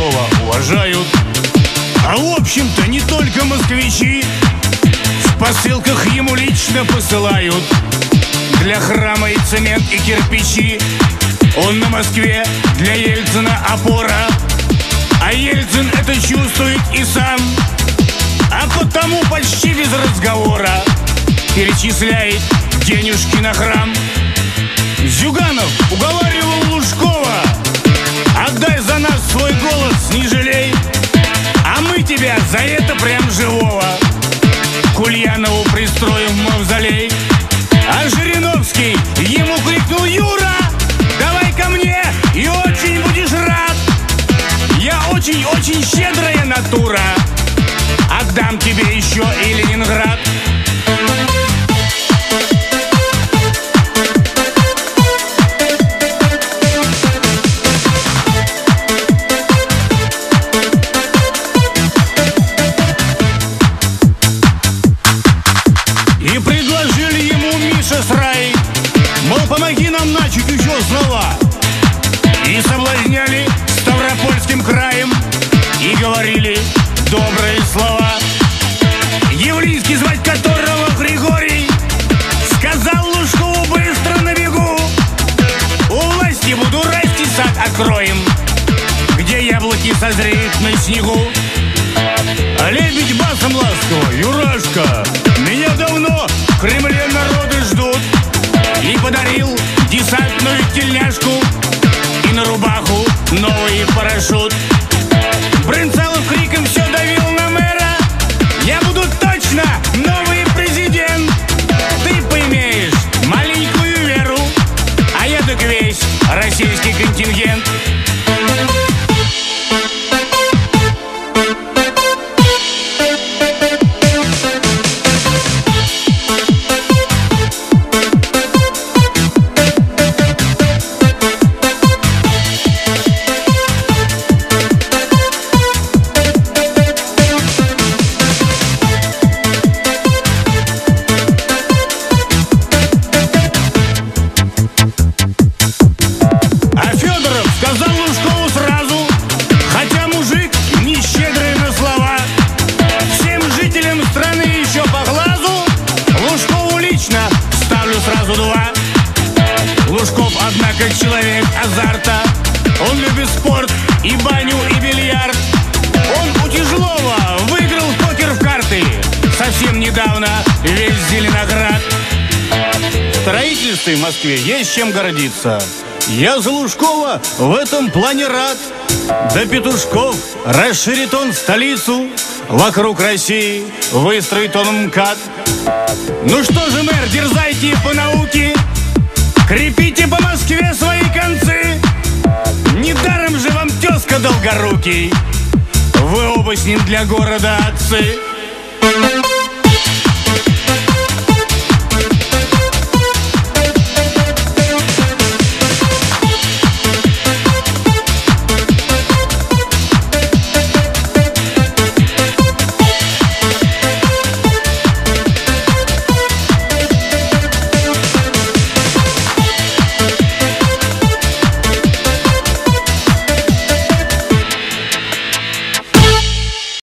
Лужкова уважают. А в общем-то не только москвичи в посылках ему лично посылают для храма и цемент, и кирпичи. Он на Москве для Ельцина опора, а Ельцин это чувствует и сам, а потому почти без разговора перечисляет денежки на храм. Зюганов уговаривал Лужкова: отдай за нас свой голос, не жалей, а мы тебя за это прям живого к Ульянову пристроим в мавзолей. А Жириновский ему крикнул: Юра, давай ко мне, и очень будешь рад. Я очень-очень щедрая натура, отдам тебе еще и Ленинград. И предложили ему Миша с Раей, мол, помоги нам начать еще слова. И соблазняли Ставропольским краем, и говорили добрые слова. Явлинский, звать которого Григорий, сказал Лужкову быстро на бегу: у власти буду расти, сад откроем, где яблоки созреют на снегу. А лебедь басом ласково: Юрашка, меня давно в Кремле народы ждут. И подарил десантную тельняшку и на рубаху новый парашют. Брынцалов криком все давил на мэра: я буду точно новый президент. Ты поимеешь маленькую веру, а я так весь российский контингент. Сразу два. Лужков, однако, человек азарта. Он любит спорт и баню, и бильярд. Он у Тяжелова выиграл в покер в карты совсем недавно весь Зеленоград. В строительстве в Москве есть чем гордиться. Я за Лужкова в этом плане рад. Да Петушков расширит он столицу, вокруг России выстроит он МКАД. Ну что же, мэр, дерзайте по науке, крепите по Москве свои концы. Недаром же вам тезка Долгорукий, вы оба с ним для города отцы.